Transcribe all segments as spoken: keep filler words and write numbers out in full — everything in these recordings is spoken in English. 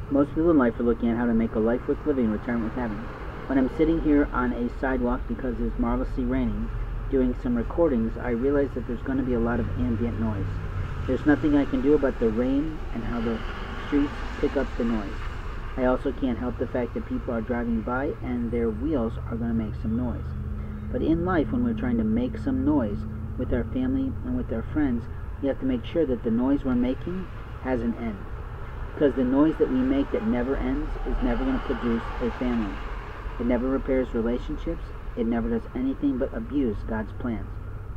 Most people in life are looking at how to make a life worth living in retirement with heaven. When I'm sitting here on a sidewalk because it's marvelously raining, doing some recordings, I realize that there's going to be a lot of ambient noise. There's nothing I can do about the rain and how the streets pick up the noise. I also can't help the fact that people are driving by and their wheels are going to make some noise. But in life, when we're trying to make some noise with our family and with our friends, we have to make sure that the noise we're making has an end. Because the noise that we make that never ends is never going to produce a family. It never repairs relationships. It never does anything but abuse God's plans.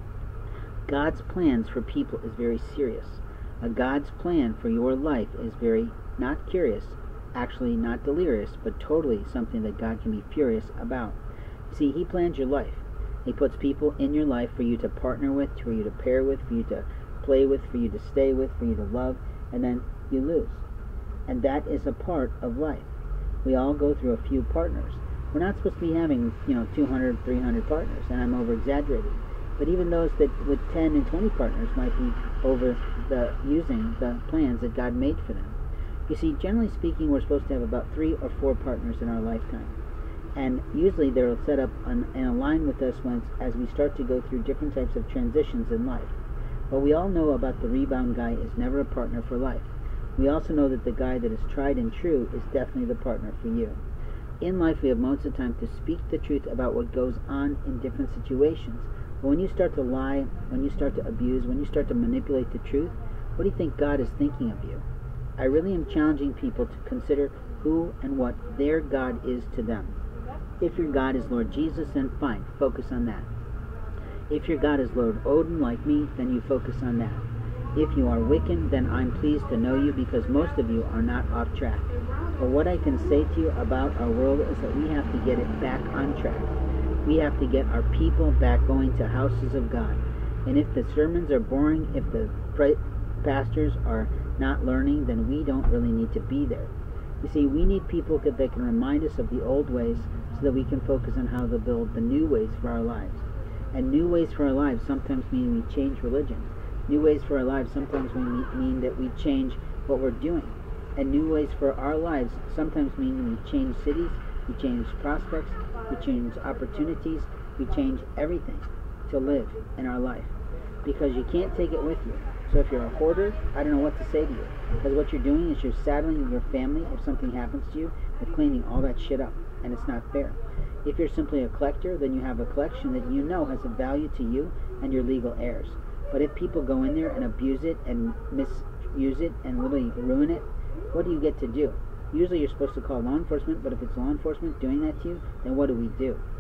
God's plans for people is very serious. A God's plan for your life is very, not curious, actually not delirious, but totally something that God can be furious about. See, He plans your life. He puts people in your life for you to partner with, for you to pair with, for you to play with, for you to stay with, for you to love, and then you lose. And that is a part of life. We all go through a few partners. We're not supposed to be having, you know, two hundred, three hundred partners, and I'm over-exaggerating. But even those that with ten and twenty partners might be over the using the plans that God made for them. You see, generally speaking, we're supposed to have about three or four partners in our lifetime. And usually they're set up on, and align with us once as we start to go through different types of transitions in life. But we all know about the rebound guy is never a partner for life. We also know that the guy that is tried and true is definitely the partner for you. In life, we have moments of time to speak the truth about what goes on in different situations. But when you start to lie, when you start to abuse, when you start to manipulate the truth, what do you think God is thinking of you? I really am challenging people to consider who and what their God is to them. If your God is Lord Jesus, then fine, focus on that. If your God is Lord Odin, like me, then you focus on that. If you are Wiccan, then I'm pleased to know you because most of you are not off track. But what I can say to you about our world is that we have to get it back on track. We have to get our people back going to houses of God. And if the sermons are boring, if the pastors are not learning, then we don't really need to be there. You see, we need people that can remind us of the old ways so that we can focus on how to build the new ways for our lives. And new ways for our lives sometimes mean we change religion. New ways for our lives sometimes mean that we change what we're doing. And new ways for our lives sometimes mean we change cities, we change prospects, we change opportunities, we change everything to live in our life. Because you can't take it with you. So if you're a hoarder, I don't know what to say to you. Because what you're doing is you're saddling your family, if something happens to you, with cleaning all that shit up. And it's not fair. If you're simply a collector, then you have a collection that you know has a value to you and your legal heirs. But if people go in there and abuse it and misuse it and really ruin it, what do you get to do? Usually you're supposed to call law enforcement, but if it's law enforcement doing that to you, then what do we do?